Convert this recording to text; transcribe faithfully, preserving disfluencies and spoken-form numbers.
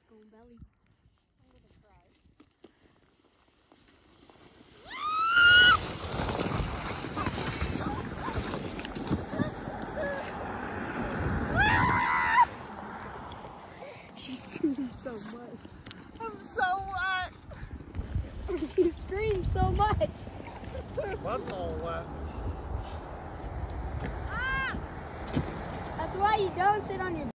Stone belly. I'm gonna cry. She screams so much. I'm so wet. You scream so much. Butt's all wet. That's why you don't sit on your